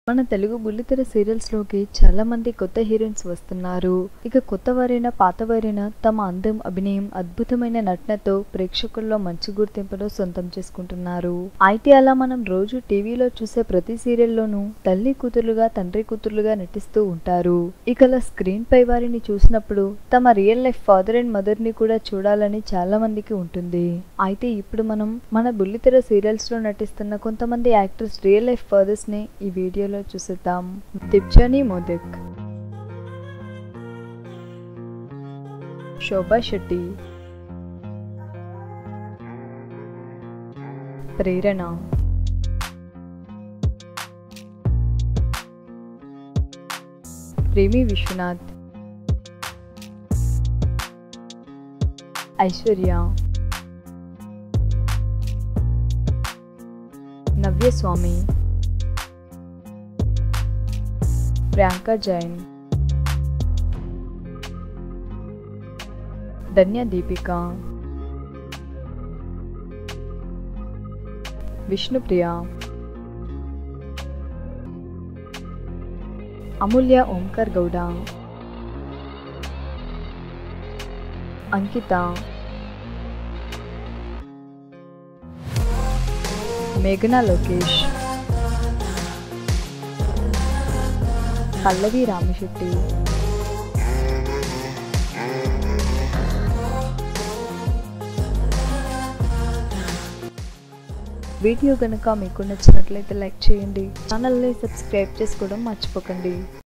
మన తెలుగు బుల్లితెర సీరియల్స్ లోకి చాలా మంది కొత్త హీరోయిన్స్ వస్తున్నారు. ఇక కొత్తవారైనా పాతవారైనా తమ అందం, అభినయం, అద్భుతమైన నటనతో ప్రేక్షకుల్లో మంచి గుర్తింపును సొంతం చేసుకుంటున్నారు. అయితే అలా మనం రోజు టీవీలో చూసే ప్రతి సీరియల్లోనూ తల్లి కూతురుగా, తండ్రి కూతురుగా నటిస్తూ ఉంటారు. ఇక అలా స్క్రీన్ పై వారిని చూసినప్పుడు తమ real life father and mother ని కూడా చూడాలని చాలా మందికి ఉంటుంది. అయితే ఇప్పుడు మనం మన బుల్లితెర సీరియల్స్ లో నటిస్తున్న కొంతమంది యాక్టర్స్ రియల్ లైఫ్ ఫాదర్స్ ని ఈ వీడియోలో చూసేద్దాం. దీప్జానీ మోదక్, శోభా శెట్టి, ప్రేరణ, ప్రేమి విశ్వనాథ్, ఐశ్వర్య, నవ్య స్వామి, ప్రియాంక జైన్, ధన్య దీపిక, విష్ణుప్రియ, అమూల్య ఓంకార్ గౌడ, అంకిత, మేఘనా లోకేష్, పల్లవి రామశెట్టి. వీడియో గనుక మీకు నచ్చినట్లయితే లైక్ చేయండి. ఛానల్ని సబ్స్క్రైబ్ చేసుకోవడం మర్చిపోకండి.